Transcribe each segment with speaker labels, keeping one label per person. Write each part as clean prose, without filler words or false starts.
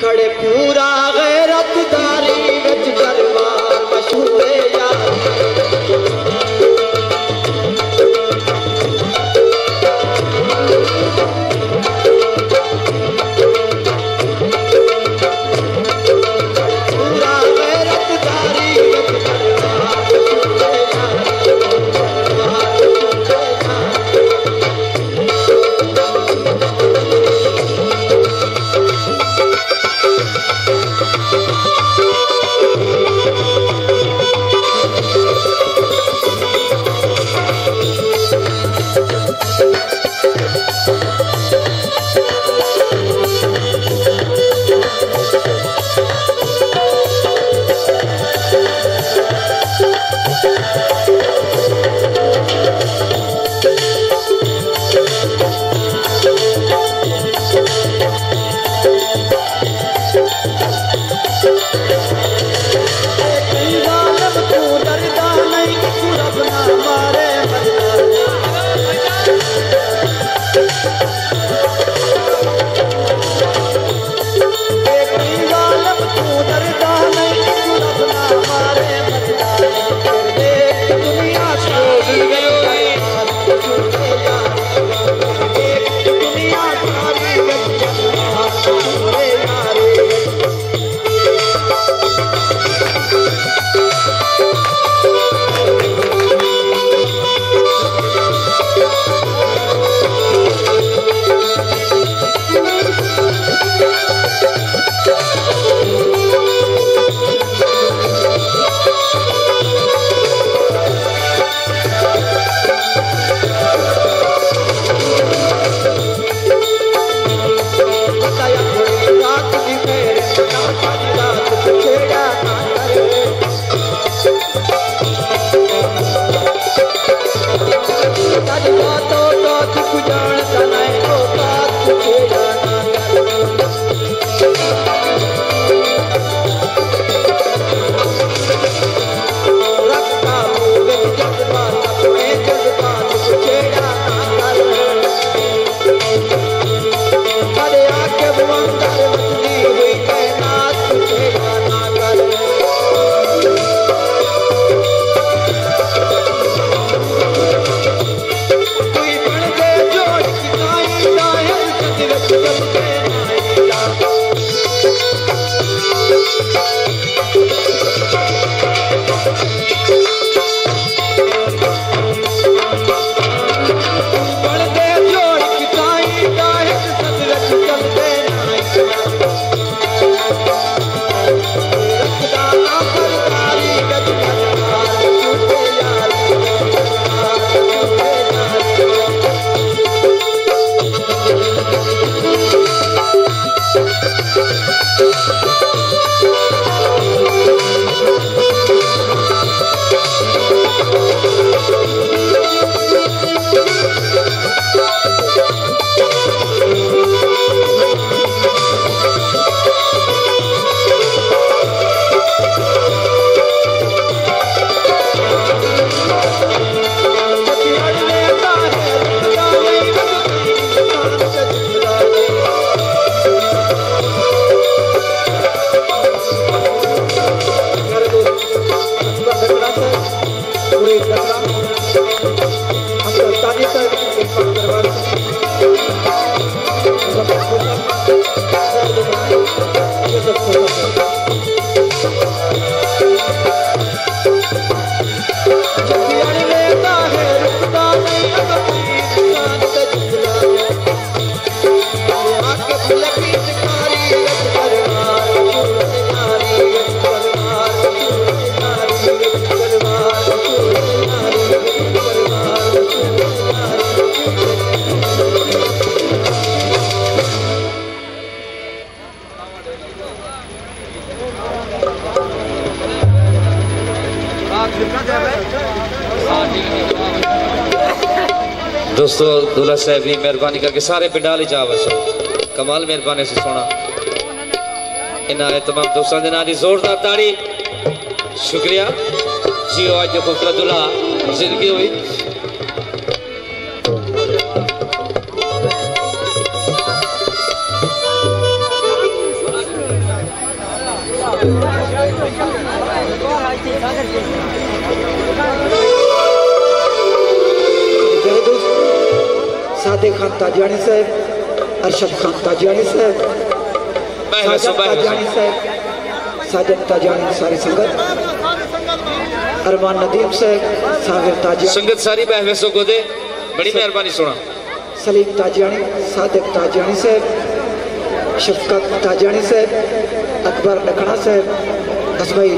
Speaker 1: खड़े पूरा गैरतदारी विच दरबार मशहूर यार
Speaker 2: दोस्तों दूल्हा साहब भी मेहरबानी करके सारे पिंडाल जा बसो कमाल मेहरबानी से सोना इन्होंने तमाम दोस्तों के नाम की जोरदार ताड़ी शुक्रिया जी आज जो खूबसूरत दूल्हा जिंदगी हुई
Speaker 1: सादे खान ताजियानी साहब, अरशद खान ताजियानी साहब, साजन ताजियानी साहब, साजन ताजियानी सारी संगत, अरमान नदीम साहब, सागर ताजियानी
Speaker 2: संगत सारी बहवेसों को दे, बड़ी मेहरबानी सुना।
Speaker 1: सलीम ताजियानी, सादिक ताजियानी साहब, शफकत ताजियानी साहब, अकबर नखड़ा साहब, असमाई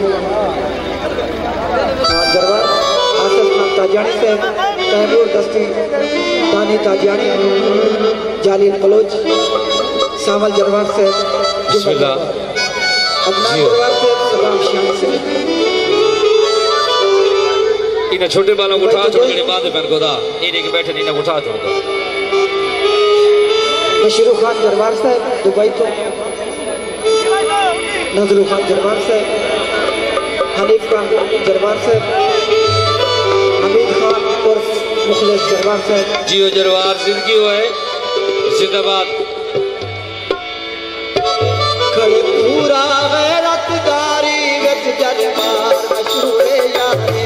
Speaker 1: जरवार, आसिफ खान ताजियानी साहब, तैमूर दस्ती, तानी ताजियानी, जालील बलोच, सामल जरवार साहब, अदनान जरवार साहब, सलाम शान साहब।
Speaker 2: इन्हें छोटे बालों को उठा छोड़ के बाद पहन को दा इन्हें के बैठे इन्हें उठा छोड़ दो।
Speaker 1: बशीर खान जरवार साहब दुबई तो, नजर खान जरवार साहब, हनीफ खान जरवार साहब, हमीद खान और मुखलिस जरवार साहब।
Speaker 2: जियो जरवार जिंदगी हो है जिंदाबाद।
Speaker 1: खड़े पूरा गैरतदारी विच जरवार मशहूरे यारे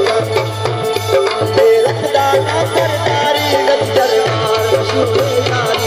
Speaker 1: सरदारी